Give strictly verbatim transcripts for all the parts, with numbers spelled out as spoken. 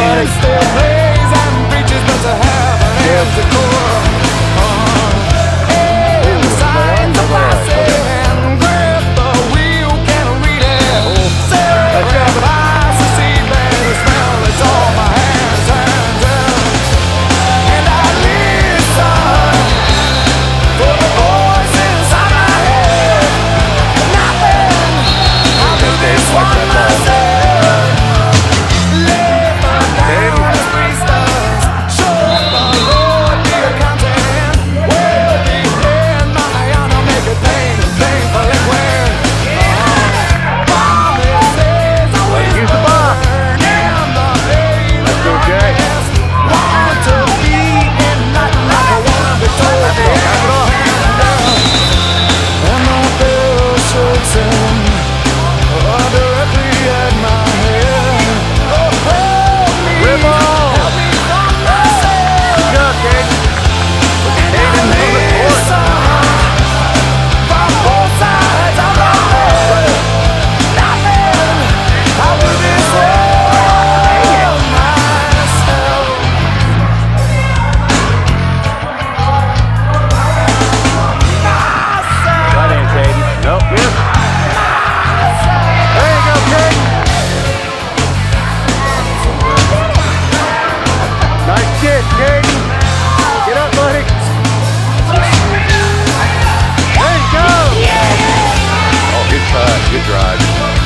buddy. still plays and preaches, but to have an empty core. Hey, the signs of life and grip the wheel, can't read it. Say, grab the ice, the seedbed, the smell, it's all my hands turn to. And I listen for the voice inside my head. Nothing, I'll do this one myself. Good drive.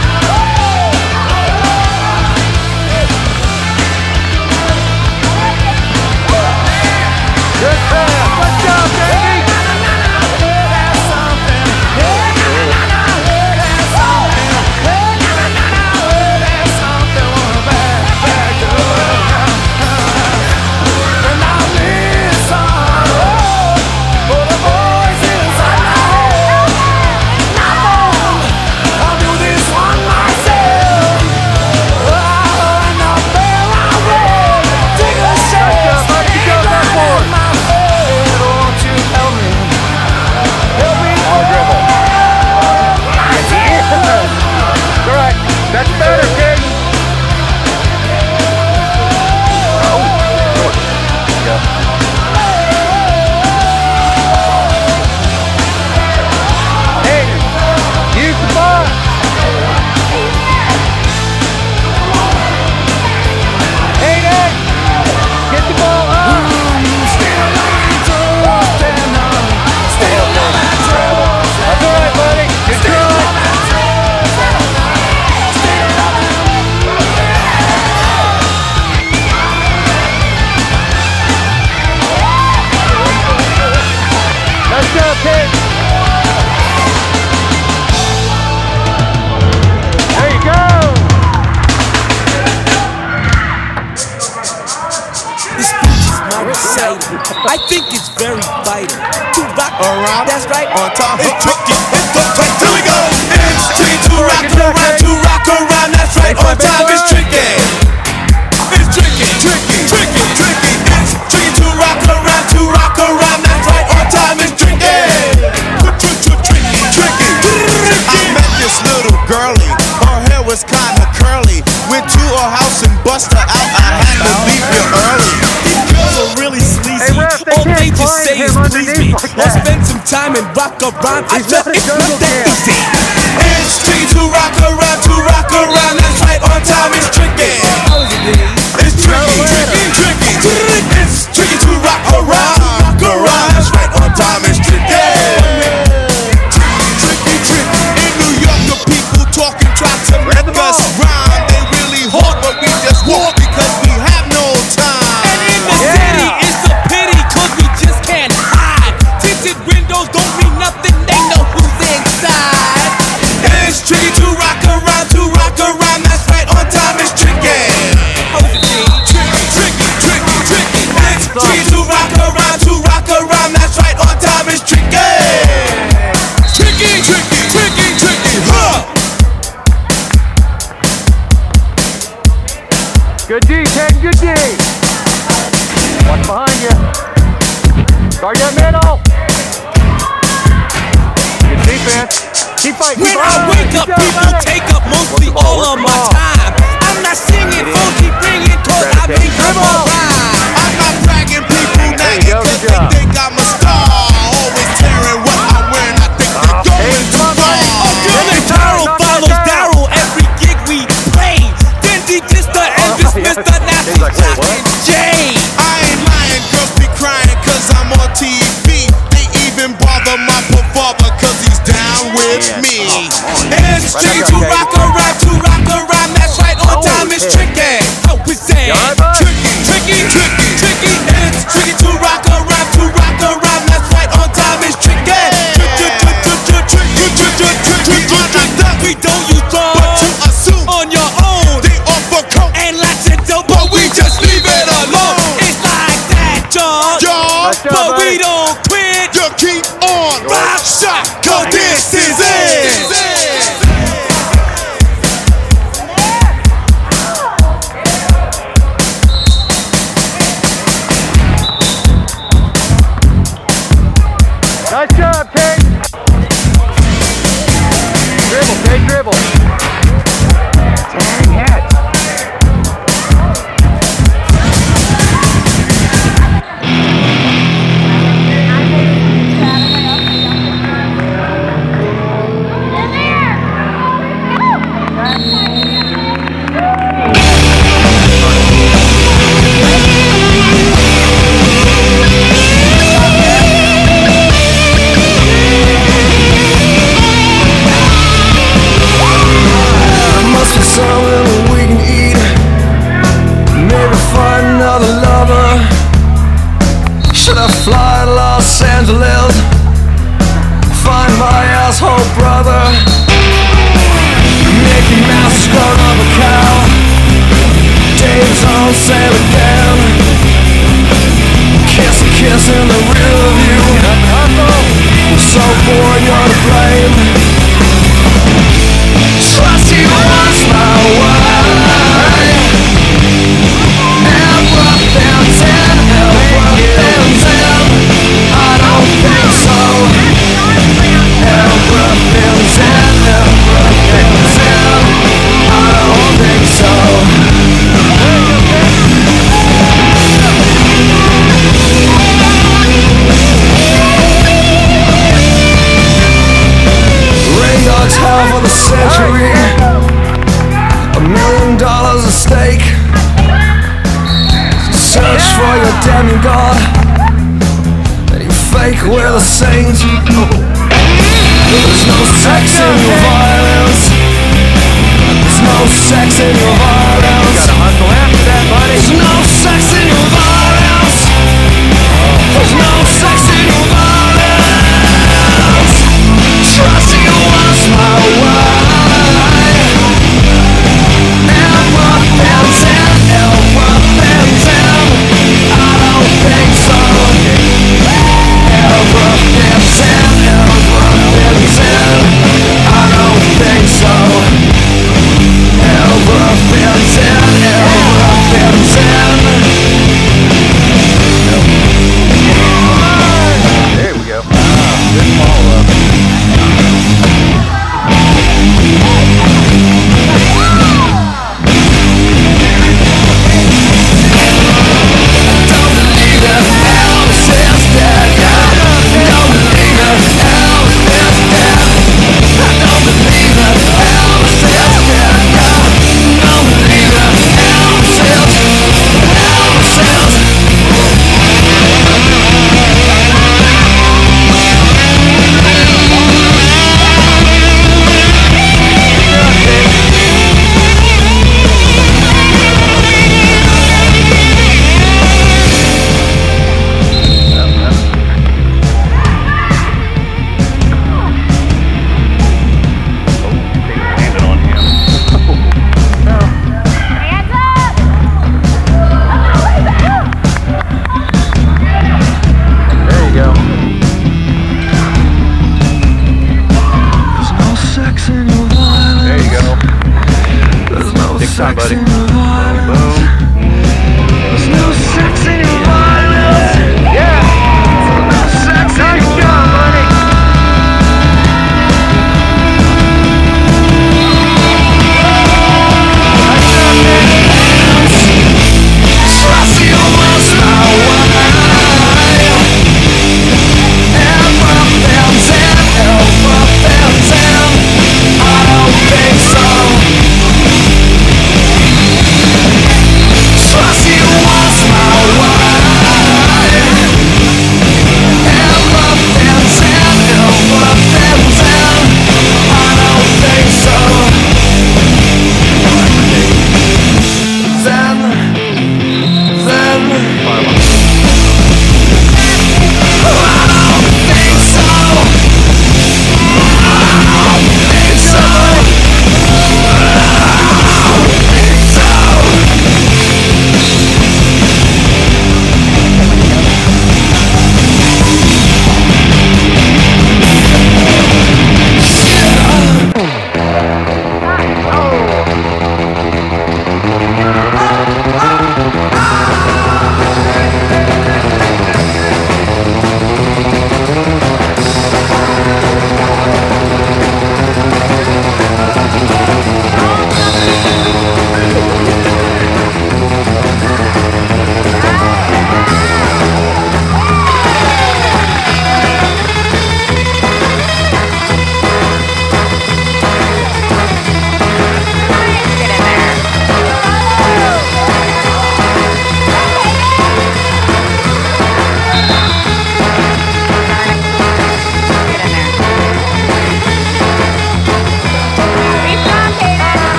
Good pass. Let's go, baby. There's something. There's something. There's something. We're back, back to love. And I listen for the voice inside my head. I'll do this one myself. Oh, and I'll bear I will. Take a chance. In my head, won't you help me? Help me. Oh, dribble. Correct. That's better, Kaden. Oh, good. Yeah. Kaden, use the ball. Kaden, get the ball up. That's all right, buddy. Good job. Let's go, kid. There you go. This speech is my recital. I think it's very vital to rock around. That's right. On top, it's tricky. It's the time. Here we go. It's tricky to rock around, to rock around. That's right. On time, it's tricky. It's tricky, tricky, tricky, tricky. It's tricky to rock around, to rock around. That's right. On time, it's tricky. Tricky, tricky, tricky. I met this little girlie. Her hair was kinda curly. Went to her house and bust her out. I had to leave here early. These girls are really sleazy. All they just say is please me. Or spend some time and rock around. I bet it's not that easy. It's tricky to rock around, to rock around. That's right. On time, it's tricky. It's tricky, tricky, tricky. It's tricky to rock around, rock around. That's right. On time, it's tricky. Tricky, tricky. In New York, the people talking try to make us rhyme. They really hard, but we just walk because we have no time. And in the city, it's a pity, cause we just can't hide. Tinted windows don't mean nothing, they know who's inside. It's tricky to rock around, to rock around. That's right. On time, it's tricky. Tricky, tricky, tricky, tricky. It's tricky to rock around, to rock around. That's right. On time, it's tricky. Tricky, tricky, tricky, tricky. Huh. Good D, Kaden, good D. Watch behind you. Guard that middle. Good defense. Keep fighting. When I wake up, people take up mostly all of my time. I'm not singing, phone keep ringing, cause I've I'm not bragging, people nagging, cause they think I'm a star. Always tearing what I'm wearing, I think they're going too far. Oh, girl, and Daryl follows Daryl every gig we play. Dindy Dister and this Mister Nasty Talking Jay. I ain't lying, girls be crying cause I'm on T V. They even bother my father cause he's down with me. It's tricky to rock a rhyme, to rock a rhyme, that's right, on time is tricky. How is that? Tricky, tricky, tricky, tricky. It's tricky to rock a rhyme, to rock a rhyme, that's right, on time is tricky. We don't use drugs, but you assume on your own. they offer coke And lots of dope, but we just leave it alone. It's like that, John. Y'all, But we don't quit. you keep on rock shot, cause this is it. Nice job, Kate. Dribble, Kate, dribble. Dang it. Something we can eat, maybe find another lover. Should I fly to Los Angeles, find my asshole brother? Mickey Mouse is grown up a cow, Dave's on Sep-Dec. Kiss a kiss in the rear view, I'm so bored you're to blame. Trust you was my wife. Everything's in, everything's in. I don't think so. Everything's in, everything's in. I don't think so. Rain Dog's half of the century, a million dollars at stake. Search for your demigod, and you fake we're the saints. There's no sex in your violence. There's no sex in your violence. Gotta hustle after that, buddy. There's no sex in your violence. There's no sex in your violence. Trust you was my wife. Everything's in, everything's in. I don't think so. Everything's in, everything's in. I don't think so. Everything's in, everything's in. There we go. Good follow-up. time, buddy. Boom. There's no sex in your violence. Yeah. No sex in Nice your job, buddy. Trust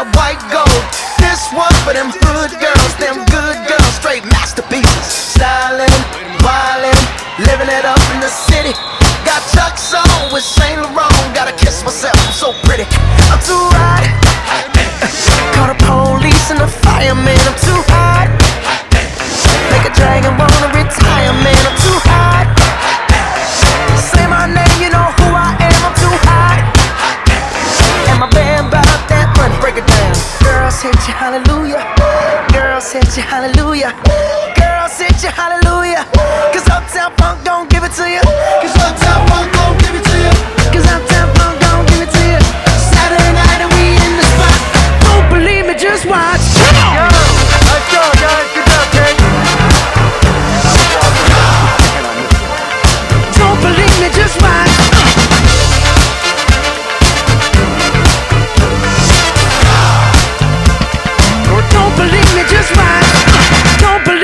white gold. This one for them good girls, them good girls, straight masterpieces. Stylin', wildin', living it up in the city. Got Chuck's on with Saint Laurent. Gotta kiss myself, I'm so pretty. I'm too hot. Call the police and the fireman. I'm too hot. Make a dragon wanna retire, man. I'm too hot. Say my name, you know who I am. I'm too hot. And my band bout that money. Break it down. Girls hit you, hallelujah. Girls hit you, hallelujah. Girls hit you, hallelujah. Cause Uptown Funk don't give it to you. Cause Uptown Funk don't give it to you. Cause Uptown Funk don't give it to you. Saturday night and we in the spot. Don't believe me, just watch. Yo, let's go, guys. Good job, Kate. Don't believe me, just watch. Don't believe me, just watch. Don't believe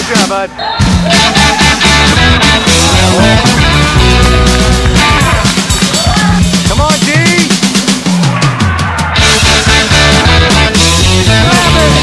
Good job, bud. Come on, D. Grab it.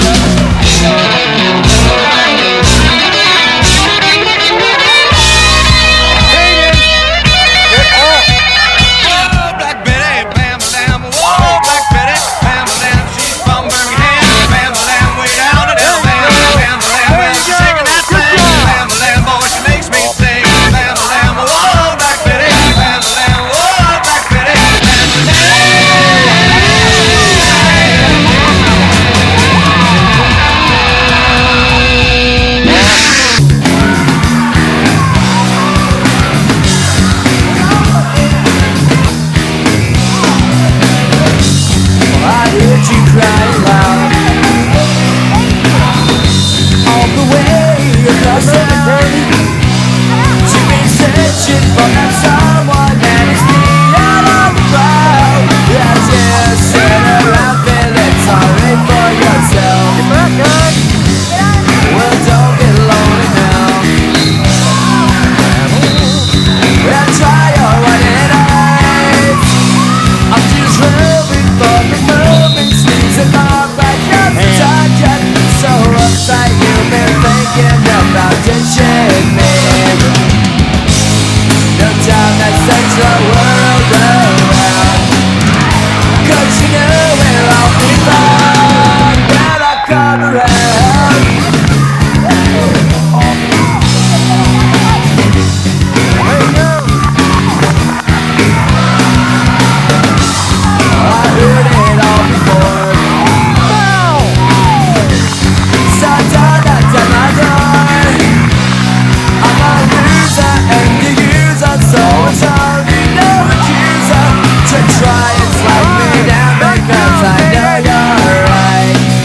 Kaden, get off. Whoa, Black Betty, bam, bam, whoa, Black Betty, bam, bam, she's from Birmingham, bam, bam, way down and down, bam, bam, bam, well, she's shaking that thing, bam, bam, boy, she makes me sing, bam, bam, whoa, Black Betty, bam, bam, whoa, Black Betty, bam, bam. I heard you crying loud all the way across town. You've been searching for that someone, and it's me out of the crowd. As you sit around feeling sorry for yourself. Get back, guys. Well, don't get lonely now. Well, try your one and eyes. I'm just hoping for the moment. Sneezing on right now. So uptight, you've been thinking about this shit.